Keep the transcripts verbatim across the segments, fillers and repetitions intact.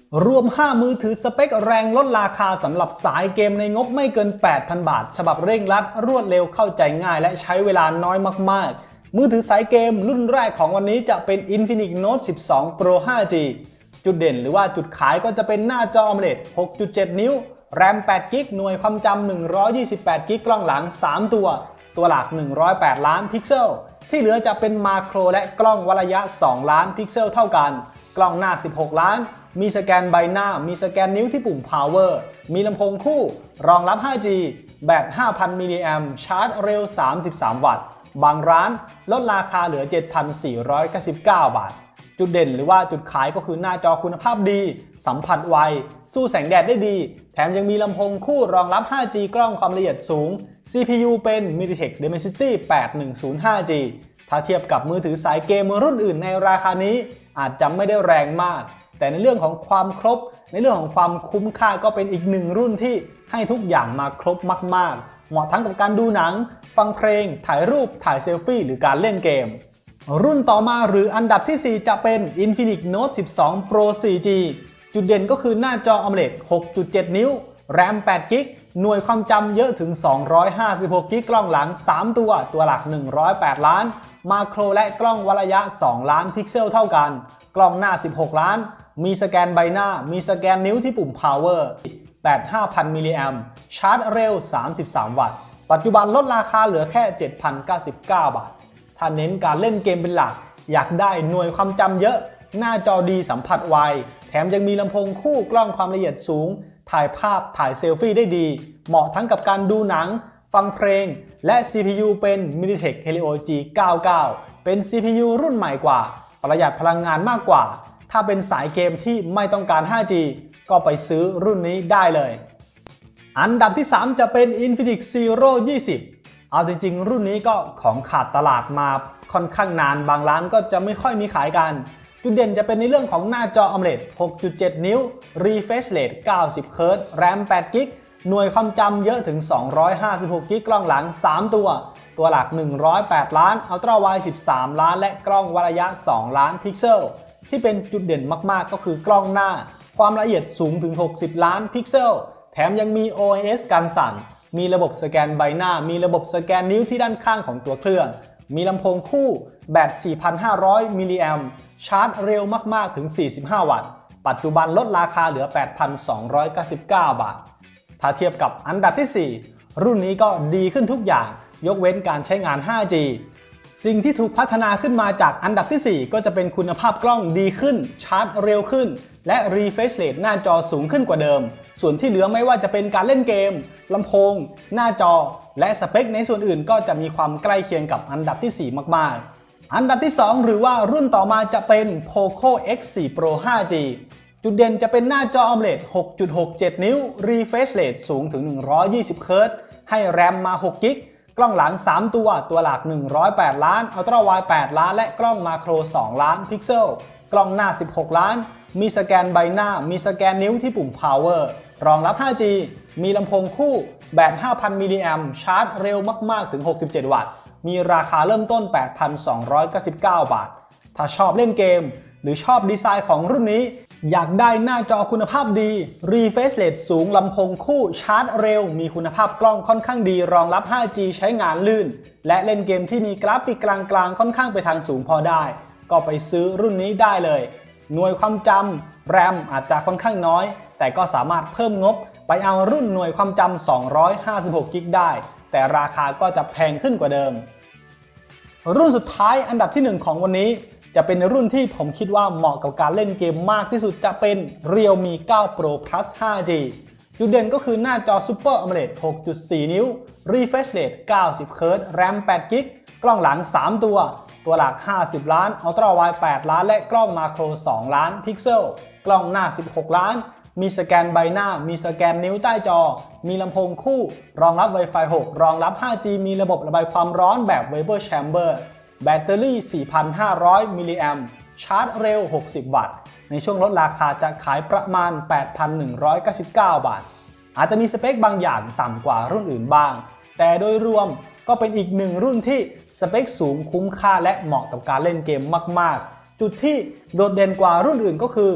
รวมห้ามือถือสเปคแรงลดราคาสำหรับสายเกมในงบไม่เกิน แปดพัน บาทฉบับเร่งรัดรวดเร็วเข้าใจง่ายและใช้เวลาน้อยมากๆมือถือสายเกมรุ่นแรกของวันนี้จะเป็น Infinix Note สิบสอง Pro ไฟว์จี จุดเด่นหรือว่าจุดขายก็จะเป็นหน้าจอ AMOLED หกจุดเจ็ด นิ้ว แรม แปดกิกะไบต์ หน่วยความจำหนึ่งร้อยยี่สิบแปดกิกะไบต์ กล้องหลังสามตัวตัวหลักหนึ่งร้อยแปดล้านพิกเซลที่เหลือจะเป็นมาโครและกล้องวัดระยะสองล้านพิกเซลเท่ากันกล้องหน้าสิบหกล้านมีสแกนใบหน้ามีสแกนนิ้วที่ปุ่ม Power มีลำโพงคู่รองรับ ไฟว์จี แบต ห้าพัน มิลลิแอมป์ชาร์จเร็ว สามสิบสาม วัตต์บางร้านลดราคาเหลือ เจ็ดพันสี่ร้อยเก้าสิบเก้า บาทจุดเด่นหรือว่าจุดขายก็คือหน้าจอคุณภาพดีสัมผัสไวสู้แสงแดดได้ดีแถมยังมีลำโพงคู่รองรับ ไฟว์จี กล้องความละเอียดสูง ซี พี ยู เป็น MediaTek Dimensity แปดหนึ่งศูนย์ ไฟว์จี ถ้าเทียบกับมือถือสายเกมรุ่นอื่นในราคานี้อาจจะไม่ได้แรงมากแต่ในเรื่องของความครบในเรื่องของความคุ้มค่าก็เป็นอีกหนึ่งรุ่นที่ให้ทุกอย่างมาครบมากๆเหมาะทั้งกับการดูหนังฟังเพลงถ่ายรูปถ่ายเซลฟี่หรือการเล่นเกมรุ่นต่อมาหรืออันดับที่สี่จะเป็น Infinix Note สิบสอง Pro โฟร์จี จุดเด่นก็คือหน้าจอ AMOLED หกจุดเจ็ด นิ้ว แรม แปดกิกะไบต์ หน่วยความจำเยอะถึงสองร้อยห้าสิบหกกิกะไบต์ กล้องหลังสามตัวตัวหลักหนึ่งร้อยแปดล้านมาโครและกล้องวัดระยะสองล้านพิกเซลเท่ากันกล้องหน้าสิบหกล้านมีสแกนใบหน้ามีสแกนนิ้วที่ปุ่ม Power แบต ห้าพัน มิลลิแอมป์ชาร์จเร็ว สามสิบสาม วัตต์ปัจจุบันลดราคาเหลือแค่ เจ็ดพันเก้าสิบเก้า บาทถ้าเน้นการเล่นเกมเป็นหลักอยากได้หน่วยความจำเยอะหน้าจอดีสัมผัสไวแถมยังมีลำโพงคู่กล้องความละเอียดสูงถ่ายภาพถ่ายเซลฟี่ได้ดีเหมาะทั้งกับการดูหนังฟังเพลงและ ซี พี ยู เป็น MediaTek Helio จี เก้าสิบเก้า เป็น ซี พี ยู รุ่นใหม่กว่าประหยัดพลังงานมากกว่าถ้าเป็นสายเกมที่ไม่ต้องการ ไฟว์จี ก็ไปซื้อรุ่นนี้ได้เลยอันดับที่สามจะเป็น Infinix Zero ยี่สิบเอาจริงๆรุ่นนี้ก็ของขาดตลาดมาค่อนข้างนานบางร้านก็จะไม่ค่อยมีขายกันจุดเด่นจะเป็นในเรื่องของหน้าจอ AMOLED หกจุดเจ็ด นิ้ว Refresh Rate เก้าสิบ เฮิร์ตซ์ แรม แปดกิกะไบต์ หน่วยความจำเยอะถึงสองร้อยห้าสิบหกกิกะไบต์ กล้องหลังสามตัวตัวหลักหนึ่งร้อยแปดล้าน Ultra Wide สิบสามล้านและกล้องวัดระยะสองล้านพิกเซลที่เป็นจุดเด่นมากๆก็คือกล้องหน้าความละเอียดสูงถึงหกสิบล้านพิกเซลแถมยังมี โอ เอ เอส กันสั่นมีระบบสแกนใบหน้ามีระบบสแกนนิ้วที่ด้านข้างของตัวเครื่องมีลำโพงคู่แบต สี่พันห้าร้อย มิลลิแอมป์ชาร์จเร็วมากๆถึงสี่สิบห้า วัตต์ปัจจุบันลดราคาเหลือ แปดพันสองร้อยเก้าสิบเก้า บาทถ้าเทียบกับอันดับที่สี่รุ่นนี้ก็ดีขึ้นทุกอย่างยกเว้นการใช้งาน ไฟว์จี สิ่งที่ถูกพัฒนาขึ้นมาจากอันดับที่สี่ก็จะเป็นคุณภาพกล้องดีขึ้นชาร์จเร็วขึ้นและ Refresh Rate หน้าจอสูงขึ้นกว่าเดิมส่วนที่เหลือไม่ว่าจะเป็นการเล่นเกมลำโพงหน้าจอและสเปคในส่วนอื่นก็จะมีความใกล้เคียงกับอันดับที่สี่มากๆอันดับที่สองหรือว่ารุ่นต่อมาจะเป็น Poco เอ็กซ์ โฟร์ Pro ไฟว์จี จุดเด่นจะเป็นหน้าจอ AMOLED หกจุดหกเจ็ด นิ้ว Refresh Rate สูงถึงหนึ่งร้อยยี่สิบ เฮิร์ตซ์ให้แรมมาหกกิกะไบต์กล้องหลังสามตัวตัวหลักหนึ่งร้อยแปดล้าน Ultra Wide แปดล้านและกล้องมาโครสองล้านพิกเซลกล้องหน้าสิบหกล้านมีสแกนใบหน้ามีสแกนนิ้วที่ปุ่ม Power รองรับ ไฟว์จี มีลำโพงคู่แบต ห้าพัน มิลลิแอมป์ชาร์จเร็วมากๆถึงหกสิบเจ็ด วัตต์มีราคาเริ่มต้น แปดพันสองร้อยเก้าสิบเก้า บาทถ้าชอบเล่นเกมหรือชอบดีไซน์ของรุ่นนี้อยากได้หน้าจอคุณภาพดี Refresh Rate สูงลำโพงคู่ชาร์จเร็วมีคุณภาพกล้องค่อนข้างดีรองรับ ไฟว์จี ใช้งานลื่นและเล่นเกมที่มีกราฟิกกลางๆค่อนข้างไปทางสูงพอได้ก็ไปซื้อรุ่นนี้ได้เลยหน่วยความจำแรมอาจจะค่อนข้างน้อยแต่ก็สามารถเพิ่มงบไปเอารุ่นหน่วยความจำสองร้อยห้าสิบหกกิกะไบต์ได้แต่ราคาก็จะแพงขึ้นกว่าเดิมรุ่นสุดท้ายอันดับที่หนึ่งของวันนี้จะเป็นรุ่นที่ผมคิดว่าเหมาะกับการเล่นเกมมากที่สุดจะเป็น Realme เก้า Pro Plus ไฟว์จี จุดเด่นก็คือหน้าจอ Super AMOLED หกจุดสี่ นิ้ว Refresh Rate เก้าสิบ เฮิร์ตซ์ แรม แปดกิกะไบต์กล้องหลังสามตัวตัวหลักห้าสิบล้าน Ultra Wide แปดล้านและกล้องมาโครสองล้านพิกเซลกล้องหน้าสิบหกล้านมีสแกนใบหน้ามีสแกนนิ้วใต้จอมีลำโพงคู่รองรับ Wi-Fi หกรองรับ ไฟว์จี มีระบบระบายความร้อนแบบ Vapor Chamberแบตเตอรี่ สี่พันห้าร้อย มิลลิแอมป์ชาร์จเร็วหกสิบ วัตต์ในช่วงลดราคาจะขายประมาณ แปดพันหนึ่งร้อยเก้าสิบเก้า บาทอาจจะมีสเปคบางอย่างต่ำกว่ารุ่นอื่นบ้างแต่โดยรวมก็เป็นอีกหนึ่งรุ่นที่สเปคสูงคุ้มค่าและเหมาะกับการเล่นเกมมากๆ จุดที่โดดเด่นกว่ารุ่นอื่นก็คือ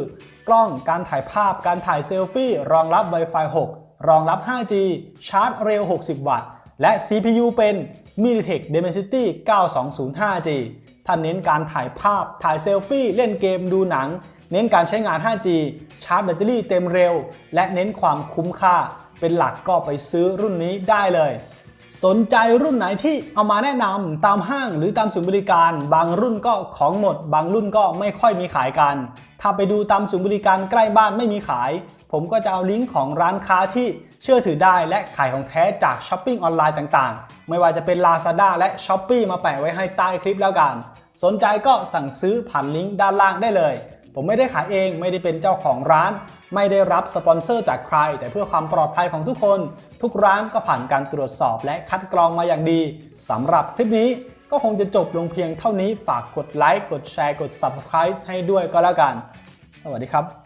กล้องการถ่ายภาพการถ่ายเซลฟี่รองรับ Wi-Fi หก รองรับ ห้าจี ชาร์จเร็ว หกสิบ วัตต์และ ซี พี ยู เป็น MediaTek Dimensity เก้าสองศูนย์ห้าจี ถ้าเน้นการถ่ายภาพถ่ายเซลฟี่เล่นเกมดูหนังเน้นการใช้งาน ห้าจี ชาร์จแบตเตอรี่เต็มเร็วและเน้นความคุ้มค่าเป็นหลักก็ไปซื้อรุ่นนี้ได้เลยสนใจรุ่นไหนที่เอามาแนะนำตามห้างหรือตามศูนย์บริการบางรุ่นก็ของหมดบางรุ่นก็ไม่ค่อยมีขายกันถ้าไปดูตามศูนย์บริการใกล้บ้านไม่มีขายผมก็จะเอาลิงก์ของร้านค้าที่เชื่อถือได้และขายของแท้จากช้อปปิ้งออนไลน์ต่างๆไม่ว่าจะเป็น Lazada และ Shopee มาแปะไว้ให้ใต้คลิปแล้วกันสนใจก็สั่งซื้อผ่านลิงก์ด้านล่างได้เลยผมไม่ได้ขายเองไม่ได้เป็นเจ้าของร้านไม่ได้รับสปอนเซอร์จากใครแต่เพื่อความปลอดภัยของทุกคนทุกร้านก็ผ่านการตรวจสอบและคัดกรองมาอย่างดีสำหรับคลิปนี้ก็คงจะจบลงเพียงเท่านี้ฝากกดไลค์กดแชร์กด ซับสไครบ์ ให้ด้วยก็แล้วกันสวัสดีครับ